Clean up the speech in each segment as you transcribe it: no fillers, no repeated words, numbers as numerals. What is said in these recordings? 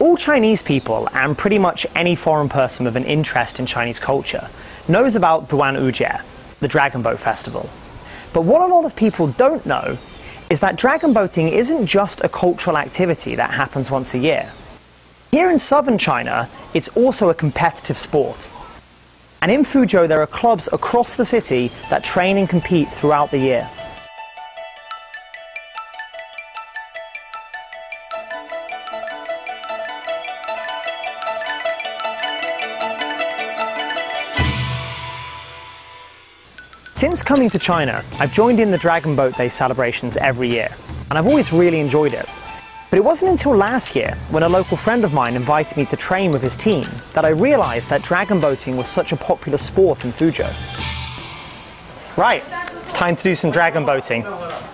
All Chinese people, and pretty much any foreign person with an interest in Chinese culture, knows about Duan Ujie, the Dragon Boat Festival. But what a lot of people don't know is that dragon boating isn't just a cultural activity that happens once a year. Here in southern China, it's also a competitive sport. And in Fuzhou, there are clubs across the city that train and compete throughout the year. Since coming to China, I've joined in the Dragon Boat Day celebrations every year, and I've always really enjoyed it. But it wasn't until last year, when a local friend of mine invited me to train with his team, that I realized that dragon boating was such a popular sport in Fuzhou. Right, it's time to do some dragon boating.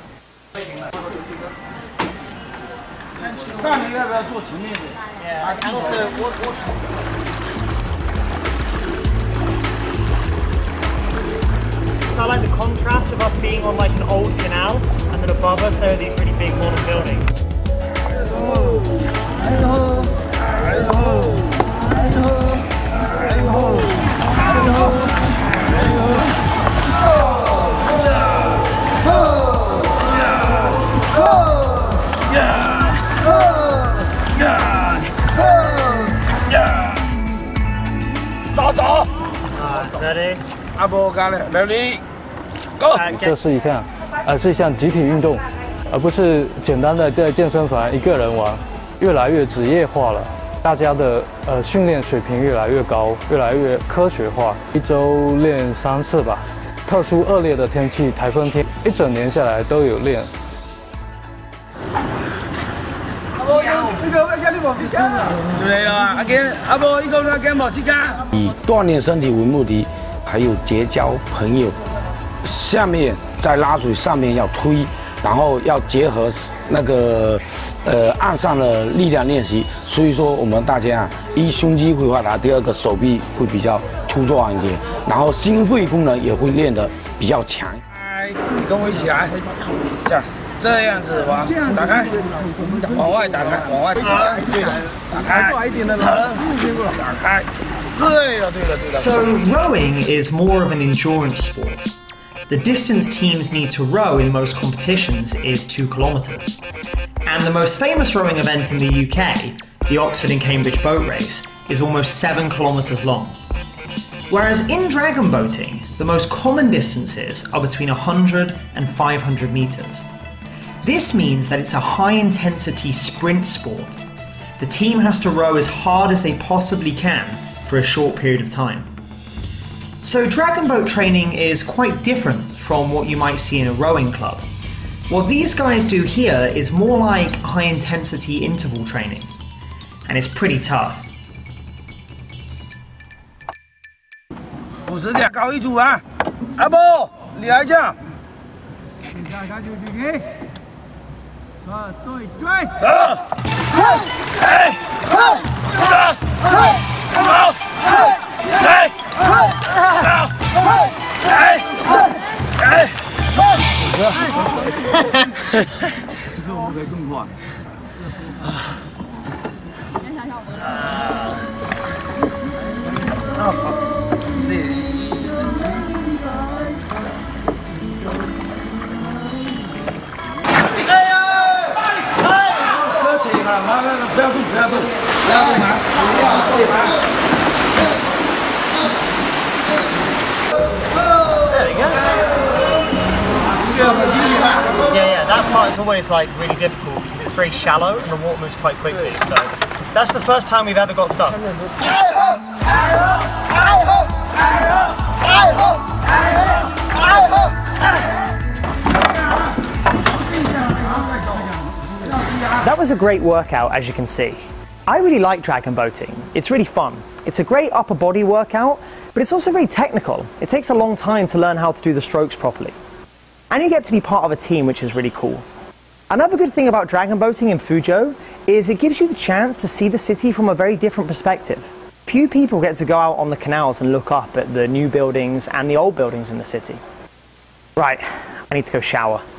And also, I like the contrast of us being on like an old canal, and then above us there are these really big modern buildings. Ready? Ready? 这是一项集体运动，而不是简单的在健身房一个人玩，越来越职业化了。大家的训练水平越来越高，越来越科学化。一周练3次吧。特殊恶劣的天气，台风天，一整年下来都有练。 以锻炼身体为目的，还有结交朋友。下面在拉水，上面要推，然后要结合那个岸上的力量练习。所以说我们大家一胸肌会发达，第二个手臂会比较粗壮一点，然后心肺功能也会练得比较强。 你跟我一起来，这样子打开，往外打开，往外对了，打开，打开，对了。 So rowing is more of an endurance sport. The distance teams need to row in most competitions is 2 kilometres. And the most famous rowing event in the UK, the Oxford and Cambridge Boat Race, is almost 7 kilometres long. Whereas in dragon boating, the most common distances are between 100 and 500 metres. This means that it's a high-intensity sprint sport. The team has to row as hard as they possibly can for a short period of time. So dragon boat training is quite different from what you might see in a rowing club. What these guys do here is more like high-intensity interval training, and it's pretty tough. 50下搞一组啊！阿波，你来一下。对追。这我们可以更快。你想想我不要动，不要动，不要动嘛，不要对吧？ There you go. Yeah, that part is always like really difficult because it's very shallow and the water moves quite quickly. So that's the first time we've ever got stuck. That was a great workout, as you can see. I really like dragon boating. It's really fun. It's a great upper body workout, but it's also very technical. It takes a long time to learn how to do the strokes properly. And you get to be part of a team, which is really cool. Another good thing about dragon boating in Fuzhou is it gives you the chance to see the city from a very different perspective. Few people get to go out on the canals and look up at the new buildings and the old buildings in the city. Right, I need to go shower.